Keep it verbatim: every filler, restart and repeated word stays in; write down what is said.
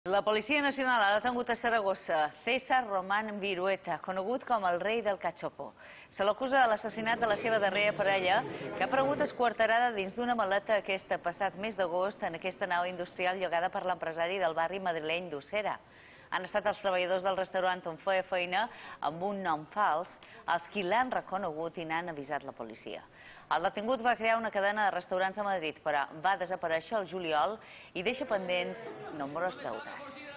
La Policia Nacional ha detengut a Saragossa César Román Virueta, conegut com el rei del cachopó. Se l'acusa de l'assassinat de la seva darrera parella, que ha aparegut esquarterada dins d'una maleta aquesta passat mes d'agost en aquesta nau industrial llogada per l'empresari del barri madrileny d'Ossera. Han estat els treballadors del restaurant on feia feina amb un nom fals els qui l'han reconegut i n'han avisat la policia. El detingut va crear una cadena de restaurants a Madrid, però va desaparèixer el juliol i deixa pendents nombrosos deutes.